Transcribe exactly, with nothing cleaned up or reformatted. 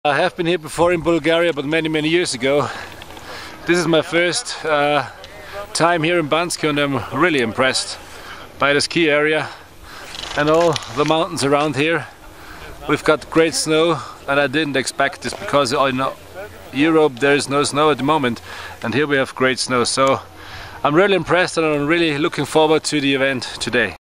I have been here before in Bulgaria, but many many years ago. This is my first uh, time here in Bansko, and I'm really impressed by the ski area and all the mountains around here. We've got great snow, and I didn't expect this because in Europe there is no snow at the moment, and here we have great snow. So I'm really impressed, and I'm really looking forward to the event today.